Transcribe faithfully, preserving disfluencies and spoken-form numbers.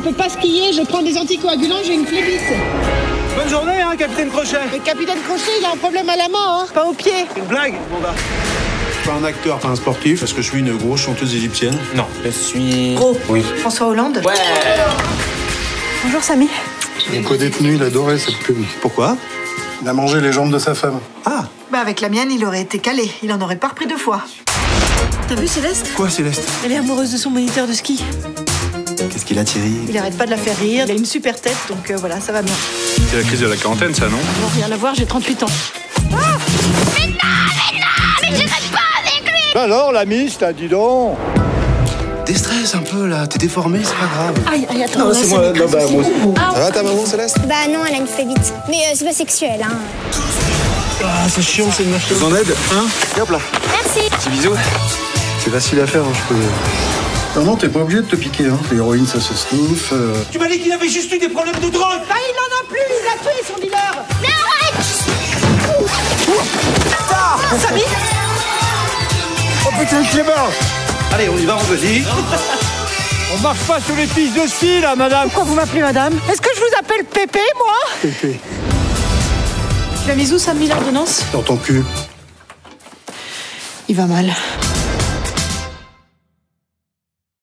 peux pas skier, je prends des anticoagulants, j'ai une phlébite. Bonne journée, hein, capitaine Crochet. Le capitaine Crochet, il a un problème à la main, hein, pas au pied. Une blague, bon bah. Je suis pas un acteur, pas un sportif, parce que je suis une grosse chanteuse égyptienne. Non, je suis... Gros. Oui. François Hollande. Ouais. Bonjour Samy. Mon co-détenu, il adorait cette pub. Pourquoi? Il a mangé les jambes de sa femme. Ah. Bah avec la mienne, il aurait été calé. Il en aurait pas repris deux fois. T'as vu Céleste? Quoi, Céleste? Elle est amoureuse de son moniteur de ski. Qu'est-ce qu'il a, Thierry? Il arrête pas de la faire rire. Il a une super tête, donc euh, voilà, ça va bien. C'est la crise de la quarantaine, ça, non? Bon, rien à voir, j'ai trente-huit ans. Mais non, mais non, mais je reste pas avec lui. Alors, la miss, t'as dit donc. Déstresse un peu, là. T'es déformé, c'est pas grave. Aïe, aïe, attends. Non, là, c'est ça moi. m'écrase Non, bah, aussi. moi aussi. Ah, Ça va, ta maman, Céleste? Bah non, elle a une phlébite. Mais euh, c'est pas sexuel, hein. Ah, c'est chiant, c'est une machine. Je vous en aide, hein? Et hop là. Merci. Petit bisou. C'est facile à faire, hein, je peux... Non, non, t'es pas obligé de te piquer, hein. L'héroïne, ça se sniffe. Euh... Tu m'as dit qu'il avait juste eu des problèmes de drogue. Bah il en a plus, il a tué son dealer. Mais arrête. Samy. Oh putain, Clément. Allez, on y va, on vas-y. On marche pas sur les pistes de ski, là, madame. Pourquoi vous m'appelez madame? Est-ce que je vous appelle Pépé, moi? Pépé. Tu l'as mis où, Samy, l'ordonnance? Dans ton cul. Il va mal.